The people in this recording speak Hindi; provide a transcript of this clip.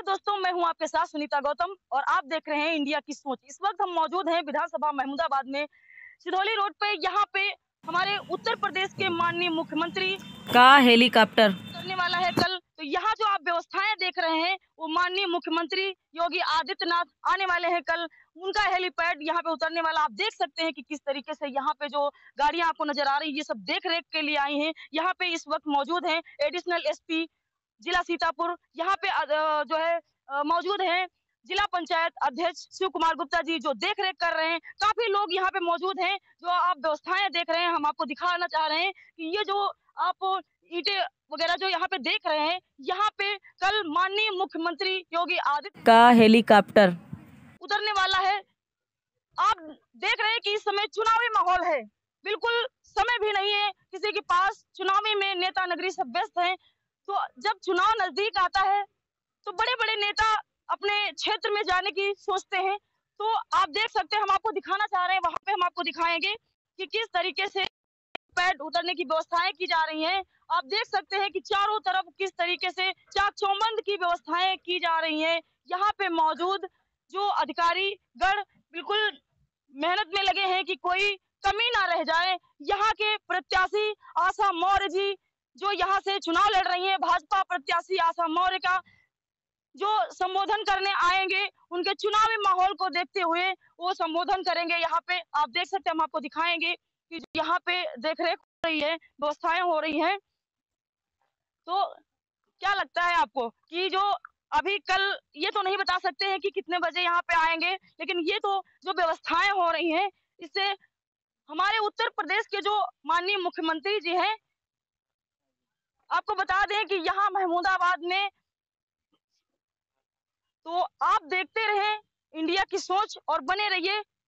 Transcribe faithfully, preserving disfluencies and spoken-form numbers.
दोस्तों, मैं हूं आपके साथ सुनीता गौतम और आप देख रहे हैं इंडिया की सोच। इस वक्त हम मौजूद हैं विधानसभा महमूदाबाद में, सिधौली रोड पे। यहाँ पे हमारे उत्तर प्रदेश के माननीय मुख्यमंत्री का हेलीकॉप्टर करने वाला है कल। तो यहाँ जो आप व्यवस्थाएं देख रहे हैं वो माननीय मुख्यमंत्री योगी आदित्यनाथ आने वाले हैं कल। उनका हेलीपैड यहाँ पे उतरने वाला। आप देख सकते हैं कि किस तरीके से यहाँ पे जो गाड़ियां आपको नजर आ रही है ये सब देख रेख के लिए आई हैं। यहाँ पे इस वक्त मौजूद हैं एडिशनल एसपी जिला सीतापुर। यहाँ पे अ, जो है अ, मौजूद हैं जिला पंचायत अध्यक्ष शिव कुमार गुप्ता जी, जो देख रेख कर रहे हैं। काफी लोग यहाँ पे मौजूद हैं। जो आप व्यवस्थाएं देख रहे हैं, हम आपको दिखाना चाह रहे हैं कि ये जो आप ईंटें वगैरह जो यहाँ पे देख रहे हैं, यहाँ पे कल माननीय मुख्यमंत्री योगी आदित्य का हेलीकॉप्टर उतरने वाला है। आप देख रहे हैं कि इस समय चुनावी माहौल है, बिल्कुल समय भी नहीं है किसी के पास। चुनावी में नेता नगरी सब व्यस्त हैं। तो जब चुनाव नजदीक आता है तो बड़े बड़े नेता अपने क्षेत्र में जाने की सोचते हैं। तो आप देख सकते हैं, हम आपको दिखाना चाह रहे हैं, वहां पे हम आपको दिखाएंगे कि किस तरीके से पैड उतरने की व्यवस्थाएं की जा रही हैं। आप देख सकते हैं कि चारों तरफ किस तरीके से चाक चौबंद की व्यवस्थाएं की जा रही हैं। यहाँ पे मौजूद जो अधिकारी गण बिल्कुल मेहनत में लगे हैं कि कोई कमी ना रह जाए। यहाँ के प्रत्याशी आशा मौर्य जी, जो यहाँ से चुनाव लड़ रही हैं, भाजपा प्रत्याशी आशा मौर्य का जो संबोधन करने आएंगे, उनके चुनावी माहौल को देखते हुए वो संबोधन करेंगे। यहाँ पे आप देख सकते हैं, हम आपको दिखाएंगे कि यहाँ पे देख रेख हो रही है, व्यवस्थाएं हो रही हैं। तो क्या लगता है आपको कि जो अभी कल, ये तो नहीं बता सकते हैं कि कितने बजे यहाँ पे आएंगे, लेकिन ये तो जो व्यवस्थाएं हो रही हैं, इससे हमारे उत्तर प्रदेश के जो माननीय मुख्यमंत्री जी हैं, आपको बता दें कि यहाँ महमूदाबाद में। तो आप देखते रहें इंडिया की सोच और बने रहिए